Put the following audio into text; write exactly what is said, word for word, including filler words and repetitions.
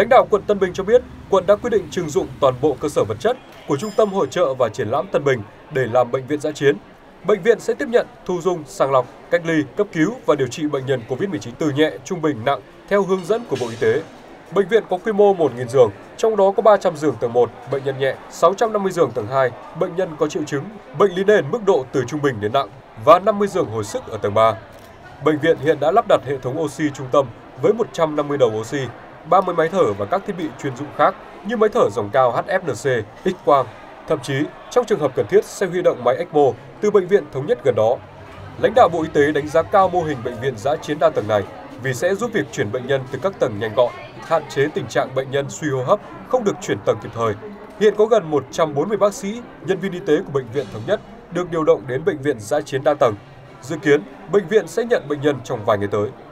Lãnh đạo quận Tân Bình cho biết, quận đã quyết định trưng dụng toàn bộ cơ sở vật chất của Trung tâm Hội chợ và Triển lãm Tân Bình để làm bệnh viện dã chiến. Bệnh viện sẽ tiếp nhận, thu dung, sàng lọc, cách ly, cấp cứu và điều trị bệnh nhân Covid mười chín từ nhẹ, trung bình, nặng theo hướng dẫn của Bộ Y tế. Bệnh viện có quy mô một nghìn giường, trong đó có ba trăm giường tầng một, bệnh nhân nhẹ, sáu trăm năm mươi giường tầng hai, bệnh nhân có triệu chứng, bệnh lý nền mức độ từ trung bình đến nặng và năm mươi giường hồi sức ở tầng ba. Bệnh viện hiện đã lắp đặt hệ thống oxy trung tâm với một trăm năm mươi đầu oxy, ba mươi máy thở và các thiết bị chuyên dụng khác như máy thở dòng cao hát ép en xê, X-quang. Thậm chí, trong trường hợp cần thiết sẽ huy động máy ECMO từ bệnh viện thống nhất gần đó. Lãnh đạo Bộ Y tế đánh giá cao mô hình bệnh viện dã chiến đa tầng này vì sẽ giúp việc chuyển bệnh nhân từ các tầng nhanh gọn, hạn chế tình trạng bệnh nhân suy hô hấp không được chuyển tầng kịp thời. Hiện có gần một trăm bốn mươi bác sĩ, nhân viên y tế của Bệnh viện Thống nhất được điều động đến bệnh viện dã chiến đa tầng. Dự kiến, bệnh viện sẽ nhận bệnh nhân trong vài ngày tới.